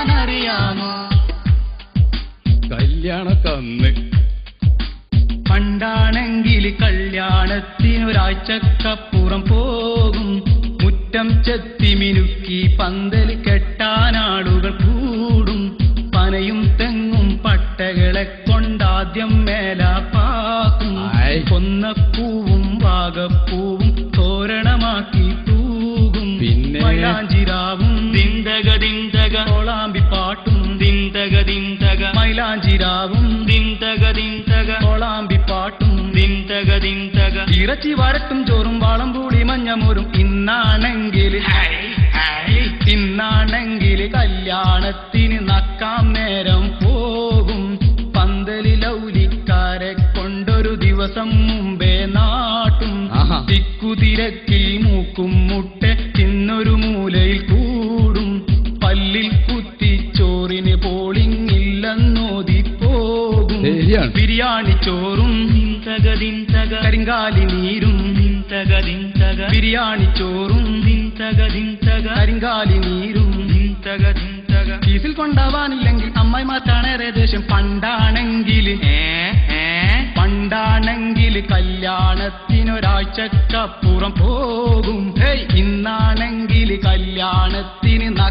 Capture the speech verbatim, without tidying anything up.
അറിയാമോ കല്യാണക്കന്ന് പണ്ടാണെങ്കിൽ കല്യാണത്തിനൊരാഴ്ചക്കപ്പുറം പോകും. മുറ്റം ചെത്തി മിനുക്കി പന്തൽ കെട്ടാനാളുകൾ കൂടും. പനയും തെങ്ങും പട്ടകളെ കൊണ്ടാദ്യം മേലാപ്പാക്കും. കൊന്നപ്പൂവും വാഗപ്പൂവും തോരണമാക്കി തൂകും. പിന്നെ മൈലാഞ്ചിരാവും ദിന്തക ദിന്തക കോളാമ്പിപ്പാട്ടും ദിന്തക ദിന്തക മൈലാഞ്ചിരാവും ദിന്തക ദിന്തക കോളാമ്പിപ്പാട്ടും ദിന്തക ദിന്തക ഇറച്ചി വരട്ടും ചോറും വാളംപൂടി മഞ്ഞമോരും. ഇന്നാണെങ്കിൽ ഇന്നാണെങ്കിൽ കല്യാണത്തിന് നക്കാം നേരം പോകും. പന്തലിൽ ഔലിക്കാരെ കൊണ്ടൊരു ദിവസം മുമ്പേ നാട്ടും. തിക്കുതിരക്കിൽ മൂക്കും മുട്ട തിന്നൊരു മൂലയിൽ കൂടും. പല്ലിൽ കുത്തി ചോറിന് പോളിങ്ങില്ലെന്നോതി പോകും. ബിരിയാണി ചോറും ദിന്തക ദിന്തക കരിങ്കാലി നീരും ദിന്തക ദിന്തക ബിരിയാണി ചോറും ദിന്തക ദിന്തക കരിങ്കാലി നീരും ദിന്തക ദിന്തക കീസിൽ കൊണ്ടാവാനില്ലെങ്കിൽ അമ്മായിമാർക്കാണേറെ ദേഷ്യം. പണ്ടാണെങ്കിൽ പണ്ടാണെങ്കിൽ കല്യാണത്തിനൊരാഴ്ചക്കപ്പുറം പോകും. ഇന്നാണെങ്കിൽ കല്യാണത്തിന്